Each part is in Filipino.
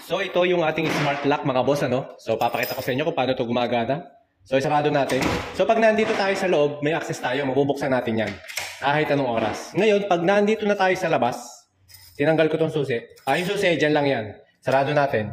So ito yung ating smart lock mga boss, ano? So papakita ko sa inyo kung paano ito gumagana. So isarado natin. So pag nandito tayo sa loob, may access tayo, mabubuksan natin yan. Kahit anong oras. Ngayon, pag nandito na tayo sa labas, tinanggal ko tong susi. Yung susi, dyan lang yan. Sarado natin.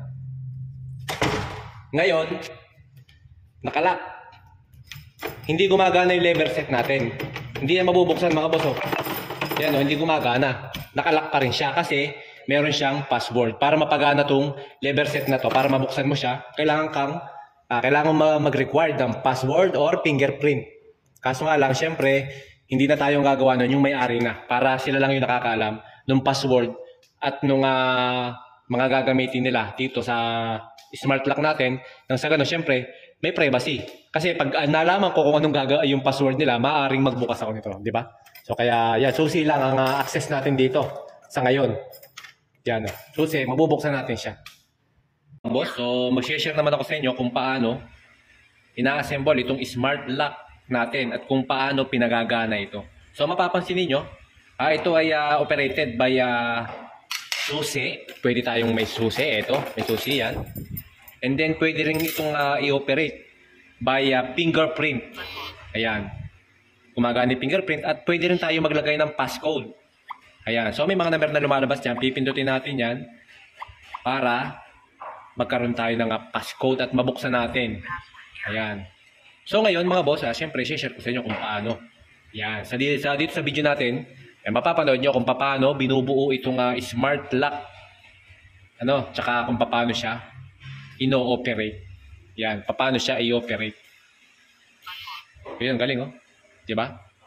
Ngayon, nakalock. Hindi gumagana yung lever set natin. Hindi yan mabubuksan mga boss. Yan o, hindi gumagana. Nakalock pa rin siya kasi meron siyang password. Para mapagana tong lever set na to, para mabuksan mo siya, kailangan mag-require ng password or fingerprint. Kaso nga lang, syempre, hindi na tayong gagawa nun, yung may-ari na. Para sila lang yung nakakaalam ng password at nung mga gagamitin nila dito sa smart lock natin. Nang sa gano'n, syempre, may privacy. Kasi pag nalaman ko kung anong yung password nila, maaaring magbukas ako nito, di ba? So kaya, yan, susi lang ang access natin dito sa ngayon. Yan, susi, mabubuksan natin siya. Boss, so mag-share naman ako sa inyo kung paano ina-assemble itong smart lock natin at kung paano pinagagana ito. So mapapansin niyo, ito ay operated by susi. Pwede tayong may susi, ito, may susi yan. And then pwede rin itong i-operate by fingerprint. Ayan. Gumagana yung fingerprint at pwede rin tayo maglagay ng passcode. Ayan. So may mga number na lumalabas dyan. Pipindutin natin yan para magkaroon tayo ng passcode at mabuksan natin. Ayan. So ngayon mga boss, syempre share ko sa inyo kung paano. Ayan. Dito sa video natin, mapapanood nyo kung paano binubuo itong smart lock. Tsaka kung paano siya ino-operate. Yan, paano siya i-operate. Ayan, galing oh. Diba?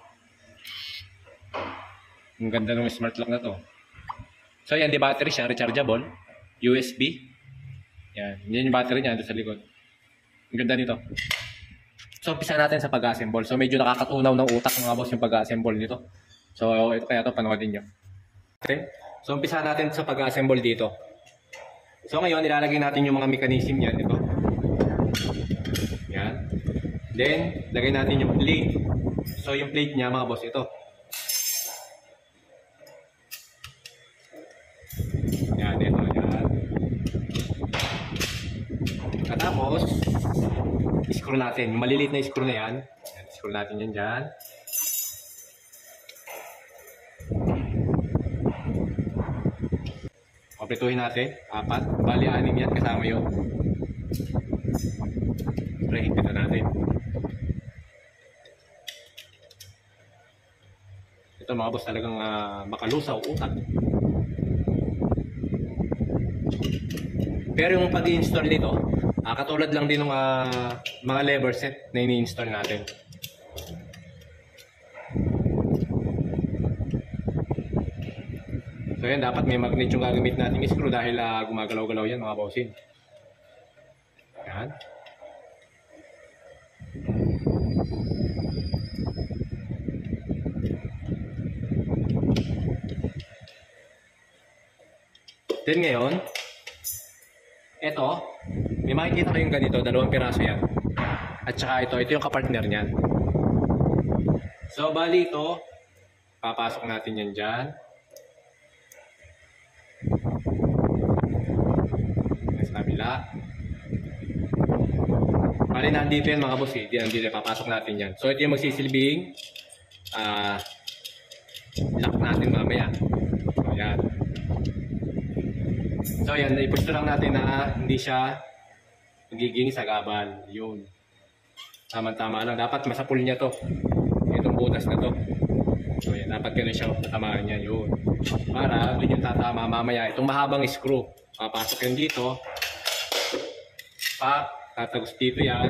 Ang ganda ng smart lock na to. So yan, di battery siya, rechargeable. USB. Yan, yan yung battery niya, doon sa likod. Ang ganda nito. So, umpisa natin sa pag-assemble. So, medyo nakakatunaw ng utak mga boss yung pag-assemble nito. So, ito kaya ito, panoodin nyo. Okay? So, umpisa natin sa pag-assemble dito. So, ngayon, nilalagay natin yung mga mechanism yan. Ito. Yan. Then, lagay natin yung plate. So, yung plate niya, mga boss, ito. Yan, ito. Yan. Tapos, screw natin. Yung maliliit na screw na yan. Yan, screw natin yan dyan. Kompletuhin natin. 4. Bali, 6 yan. Kasama yun. Higpit na natin. Ito mga boss talagang makalusaw utak. Pero yung pag-i-install nito, katulad lang din ng mga lever set na ini-install natin. So yan, dapat may magnet yung gagamit natin screw dahil gumagalaw-galaw yan mga bossing. Yan. Then ngayon, ito, may makikita kayong ganito, 2 piraso yan. At saka ito yung kapartner niyan. So, bali ito, papasok natin yan dyan. Sa kabila. Bali, nandito yan mga boss, nandito, papasok natin yan. So, ito yung magsisilbing lock natin mamaya. So, yan. So yan, ipusto lang natin na hindi siya magiging sagabal. Yun. Tama-tama lang. Dapat masapul niya to. Itong butas na to. So yan, dapat ganun siya tatamaan niya. Yun. Para doon yung tatama mamaya. Itong mahabang screw. Papasok yun dito. Tatagos dito yan.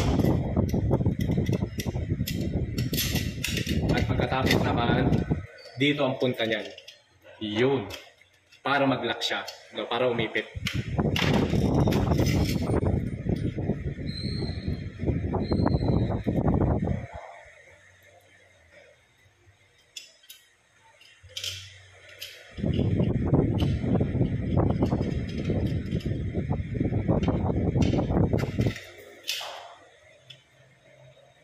At pagkatapos naman, dito ang punta niyan. Yun. Para mag-lock siya, para umipit.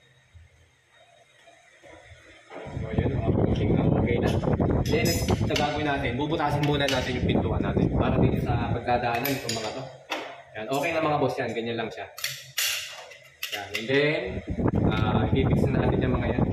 So, yun, okay na. Then, gagawin natin, bubutasin muna natin yung pintuan natin para dito sa pagdadaanan itong mga to. Yan, okay na mga boss yan, ganyan lang siya. Yan, and then, i-fix na natin yung mga yan.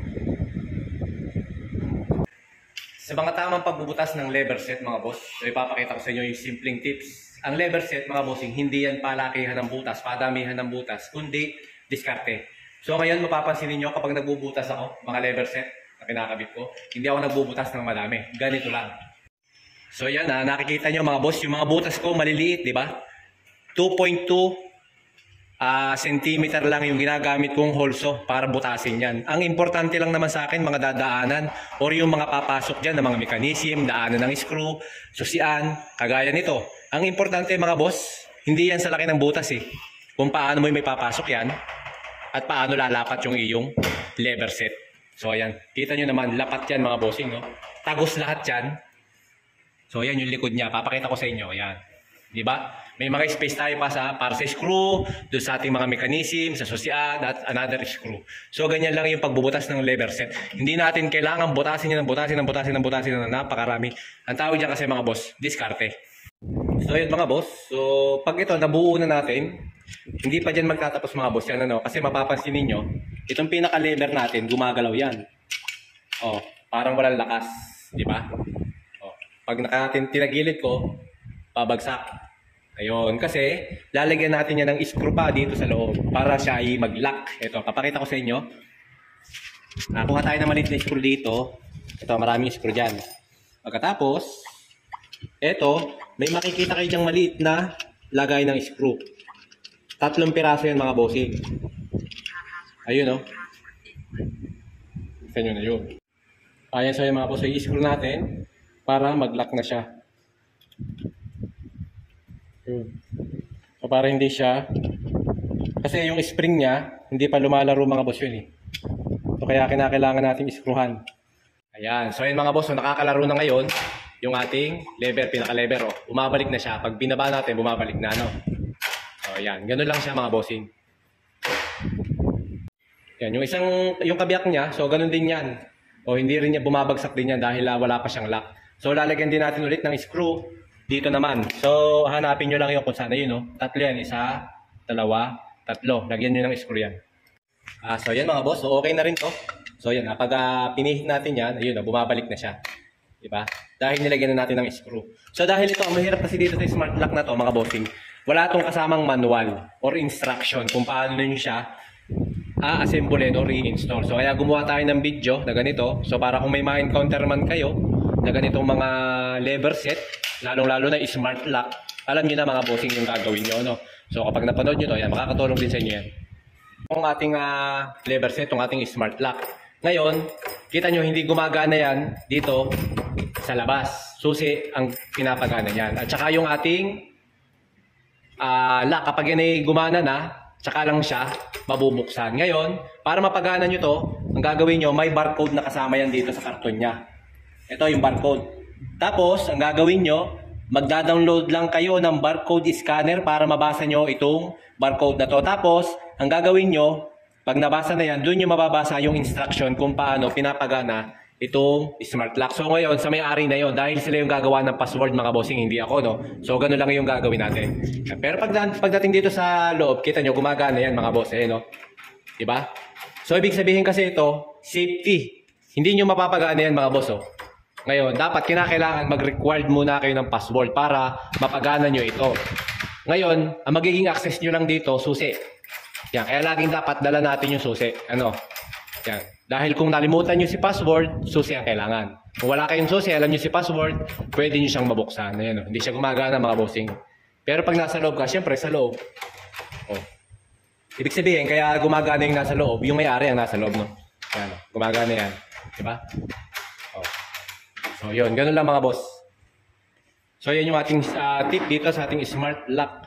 Sa mga tamang pagbubutas ng lever set mga boss, so ipapakita ko sa inyo yung simpleng tips. Ang lever set mga bossing, hindi yan palakihan ng butas, padamihan ng butas, kundi diskarte. So ngayon mapapansin niyo kapag nagbubutas ako, mga lever set na kinakabit ko, hindi ako nagbubutas ng madami. Ganito lang. So yan nakikita niyo mga boss, yung mga butas ko maliliit, di ba? 2.2 centimeter lang yung ginagamit kong holso para butasin yan. Ang importante lang naman sa akin, mga dadaanan or yung mga papasok dyan, ng mga mechanism, daanan ng screw, susian, kagaya nito. Ang importante mga boss, hindi yan sa laki ng butas eh. Kung paano mo may papasok yan at paano lalapat yung iyong lever set. So ayan, kita nyo naman, lapat yan mga bossing. No? Tagos lahat yan. So ayan yung likod niya, papakita ko sa inyo. Ayan. Diba? May mga space tayo pa para sa screw, doon sa ating mga mechanism, sa susian, at another screw. So, ganyan lang yung pagbubutas ng lever set. Hindi natin kailangan butasin yan, butasin ng napakarami. Ang tawag dyan kasi mga boss, diskarte. So, yun mga boss. So, pag ito, nabuo na natin, hindi pa dyan magtatapos mga boss yan, ano? Kasi mapapansin ninyo, itong pinaka-lever natin, gumagalaw yan. Oh, parang walang lakas. Diba? Oh, pag tinagilid ko, babagsak. Ayun, kasi lalagyan natin yan ng screw pa dito sa loob para siya ay mag-lock. Ito, papakita ko sa inyo. Kuha tayo ng maliit na screw dito. Ito, maraming screw dyan. Pagkatapos, ito, may makikita kayo dyang maliit na lagay ng screw. 3 piraso yan mga bossing. Ayun, oh. Isa nyo na yun. Ayan, so yung mga bossing, i-screw natin para mag-lock na siya. So para hindi siya, kasi yung spring niya hindi pa lumalaro mga boss yun eh. So kaya kinakailangan natin iskruhan. Ayan, so yun mga boss, so nakakalaro na ngayon yung ating lever, pinaka-lever. Bumabalik na siya, pag binaba natin bumabalik na, no? So ayan, ganun lang siya mga bossing. Yan, yung kabiyak niya, so ganun din yan. O hindi rin niya bumabagsak din yan dahil wala pa siyang lock. So lalagyan din natin ulit ng screw dito naman. So, hanapin nyo lang yung kung sana yun, no? 3 yan. 1, 2, 3. Lagyan nyo ng screw yan. So, yan mga boss. So, okay na rin to. So, yan. Pag pinihit natin yan, ayun, bumabalik na siya. Diba? Dahil nilagyan na natin ng screw. So, dahil ito, ang mahirap kasi dito sa smart lock na to, mga bossing, wala tong kasamang manual or instruction kung paano nyo siya a-assemble or i-install. So, kaya gumawa tayo ng video na ganito. So, para kung may ma-encounter man kayo na ganitong mga lever set, lalong-lalo na smart lock, alam nyo na mga bossing yung gagawin nyo, no? So kapag napanood nyo to, yan, makakatulong din sa inyo yan. Itong ating lever set, itong ating smart lock. Ngayon, kita nyo, hindi gumagana yan dito sa labas. Susi ang pinapagana yan. At saka yung ating lock, kapag yan ay gumana na, saka lang siya mabubuksan. Ngayon, para mapagana nyo to, ang gagawin nyo, may barcode na kasama yan dito sa karton nya. Ito yung barcode. Tapos, ang gagawin nyo, magda-download lang kayo ng barcode scanner para mabasa nyo itong barcode na to. Tapos, ang gagawin nyo, pag nabasa na yan, doon nyo mababasa yung instruction kung paano pinapagana itong smart lock. So ngayon, sa may-ari na yon, dahil sila yung gagawa ng password mga bossing, hindi ako, no? So ganun lang yung gagawin natin. Pero pagdating dito sa loob, kita nyo, gumagana yan mga boss, no? Diba? So ibig sabihin kasi ito, safety. Hindi nyo mapapagana yan mga boss, oh. Ngayon, dapat kinakailangan mag-required muna kayo ng password para mapagana nyo ito. Ngayon, ang magiging access nyo lang dito, susi. Yan, kaya laging dapat dala natin yung susi. Ano? Yan. Dahil kung nalimutan nyo si password, susi ang kailangan. Kung wala kayong susi, alam nyo si password, pwede nyo siyang mabuksan. Ayan, hindi siya gumagana mga bossing. Pero pag nasa loob ka, syempre sa loob. Oh. Ibig sabihin, kaya gumagana yung nasa loob, yung may-ari ang nasa loob, no? Yan, gumagana yan. Diba? Oh. So, yun. Ganun lang mga boss. So, yan yung ating tip dito sa ating smart lock